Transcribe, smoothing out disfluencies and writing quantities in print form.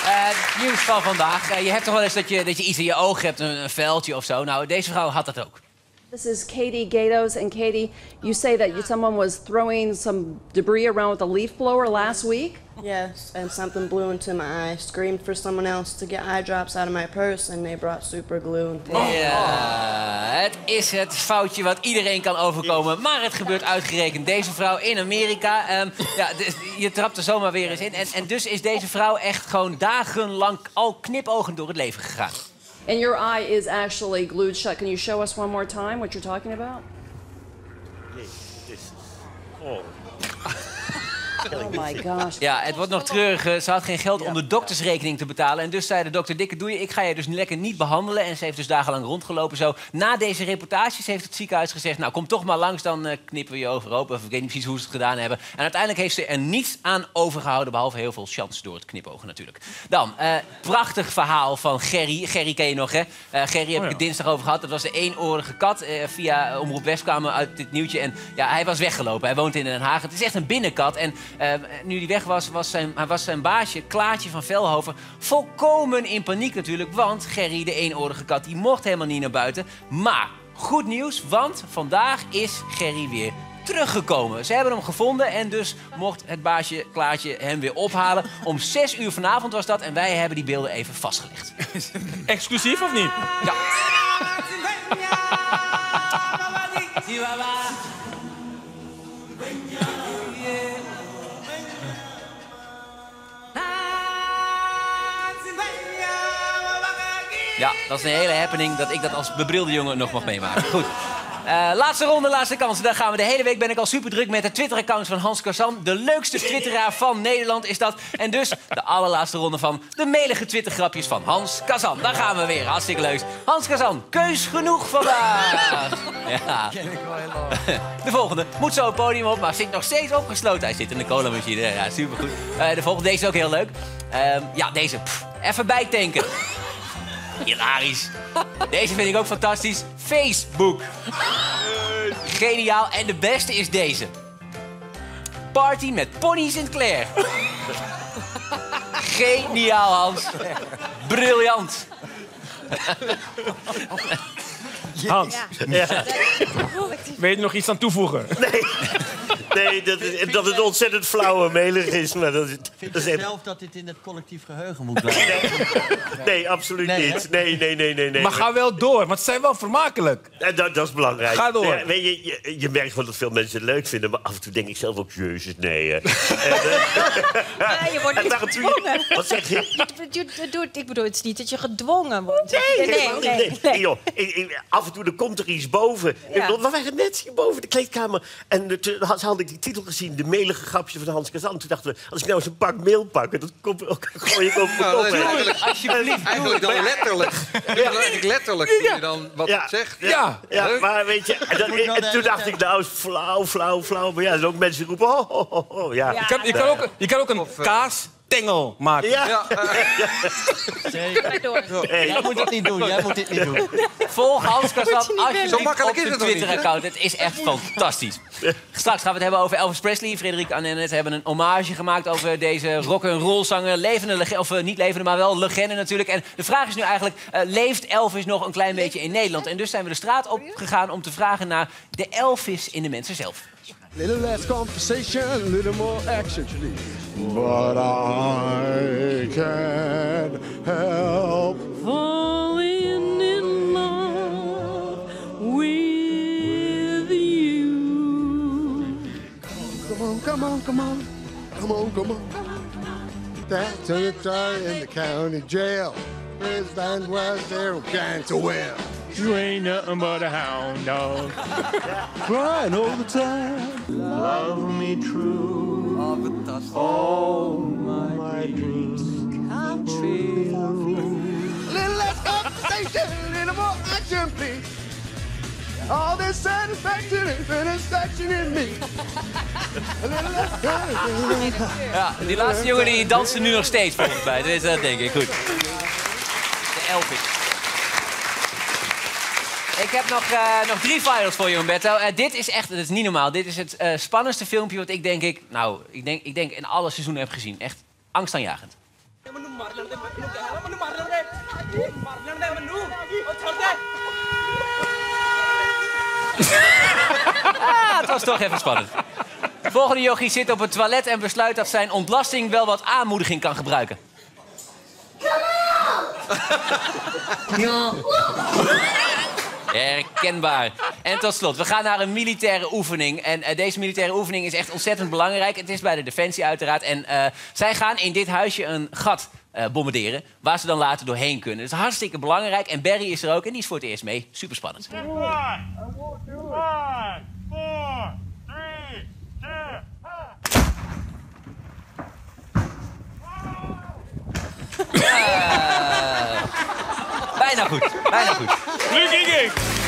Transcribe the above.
Nieuws van vandaag. Je hebt toch wel eens dat je iets in je oog hebt, een vuiltje of zo. Nou, deze vrouw had dat ook. This is Katie Gatos, and Katie, you say that someone was throwing some debris around with a leaf blower last week? Yes, and something blew into my eye. Screamed for someone else to get eye drops out of my purse, and they brought super glue and tape. Ja, het is het foutje wat iedereen kan overkomen. Maar het gebeurt uitgerekend deze vrouw in Amerika. Je trapt er zomaar weer eens in. En dus is deze vrouw echt gewoon dagenlang al knipogend door het leven gegaan. And your eye is actually glued shut. Can you show us one more time what you're talking about? Oh my gosh. Ja, het wordt nog treuriger. Ze had geen geld om de doktersrekening te betalen. En dus zei de dokter, dikke doei, ik ga je dus lekker niet behandelen. En ze heeft dus dagenlang rondgelopen zo. Na deze reportages heeft het ziekenhuis gezegd, nou, kom toch maar langs, dan knippen we je ogen open. Of ik weet niet precies hoe ze het gedaan hebben. En uiteindelijk heeft ze er niets aan overgehouden, behalve heel veel chance door het knipogen natuurlijk. Dan, prachtig verhaal van Gerry. Gerry ken je nog, hè? Gerry heb ik het dinsdag over gehad. Dat was de eenorige kat. Via Omroep West kwamen uit dit nieuwtje. En ja, hij was weggelopen. Hij woont in Den Haag. Het is echt een binnenkat. En nu hij weg was, was zijn baasje, Klaartje van Velhoven, volkomen in paniek natuurlijk. Want Gerry, de eenorige kat, die mocht helemaal niet naar buiten. Maar goed nieuws, want vandaag is Gerry weer teruggekomen. Ze hebben hem gevonden en dus mocht het baasje Klaartje hem weer ophalen. Om 6 uur vanavond was dat en wij hebben die beelden even vastgelegd. Exclusief of niet? Ja. Ja, dat is een hele happening dat ik dat als bebrilde jongen nog mag meemaken. Goed. Laatste ronde, laatste kans. Daar gaan we. De hele week ben ik al super druk met de Twitter-account van Hans Kazan. De leukste twitteraar van Nederland is dat. En dus de allerlaatste ronde van de melige Twitter-grapjes van Hans Kazan. Daar gaan we weer. Hartstikke leuk. Hans Kazan, keus genoeg vandaag. Ja. De volgende moet zo het podium op, maar zit nog steeds opgesloten. Hij zit in de colamachine. Ja, supergoed. De volgende, deze is ook heel leuk. Ja, deze. Even bijtanken. Hilarisch. Deze vind ik ook fantastisch. Facebook. Geniaal. En de beste is deze. Party met Pony Sinclair. Geniaal, Hans. Briljant. Hans, Ja. weet je nog iets aan toevoegen? Nee, dat het ontzettend flauw en melig is. Maar dat Vind je zelf dat dit in het collectief geheugen moet blijven? nee, absoluut niet. Nee. Maar ga wel door, want ze zijn wel vermakelijk. Dat is belangrijk. Ga door. Ja, weet je merkt gewoon dat veel mensen het leuk vinden. Maar af en toe denk ik zelf ook, jezus, nee. Ja, je wordt niet gedwongen. Wat zeg je? Ik bedoel, het is niet dat je gedwongen wordt. Nee, joh. Af en toe dan komt er iets boven. Ja. We waren net hier boven de kleedkamer. En toen had ik die titel gezien, De melige grapje van Hans Kazan. Toen dachten we, als ik nou eens een pak meel pak, dat gooi ik over mijn kop heen. Alsjeblieft, Eigenlijk dan letterlijk. Eigenlijk letterlijk doe je dan wat het zegt. Ja, maar weet je, en toen dacht ik, nou, flauw. Maar ja, er zijn ook mensen die roepen, oh. Ja. Je kan ook een kaastengel maken. Ja. Jij moet het niet doen, Volg Hans Kazan Zo alsjeblieft makkelijk op is de het toch niet, Twitter-account. Het is echt fantastisch. Straks gaan we het hebben over Elvis Presley. Frederik en Annette hebben een hommage gemaakt over deze rock'n'roll zanger. Levende legende, of niet levende, maar wel legende natuurlijk. En de vraag is nu eigenlijk, leeft Elvis nog een klein beetje in Nederland? En dus zijn we de straat op gegaan om te vragen naar de Elvis in de mensen zelf. Little less conversation, little more action, please. But I can't help Falling in love with you. Come on. Down to the time in the county jail. President was there going to win. You ain't nothing but a hound dog. Crying all the time. Love me true. Oh, fantastisch. All my dreams come true. Little less conversation, little more action, please. All this satisfaction and satisfaction in me. A little less Ja, die laatste jongen die dansen nu nog steeds volgens mij. Dat is dat denk ik. Goed. De Elvis. Ik heb nog 3 finals voor je, Humberto. Dit is echt, dat is niet normaal. Dit is het spannendste filmpje wat ik denk in alle seizoenen heb gezien. Echt angstaanjagend. was toch even spannend. De volgende yogi zit op het toilet en besluit dat zijn ontlasting wel wat aanmoediging kan gebruiken. Ja. Herkenbaar. En tot slot, we gaan naar een militaire oefening. En deze militaire oefening is echt ontzettend belangrijk. Het is bij de Defensie uiteraard. En zij gaan in dit huisje een gat bombarderen, waar ze dan later doorheen kunnen. Dat is hartstikke belangrijk. En Barry is er ook en die is voor het eerst mee. Super spannend. 5, 4, 3, 2, Bijna goed, bijna goed. Nu ging ik!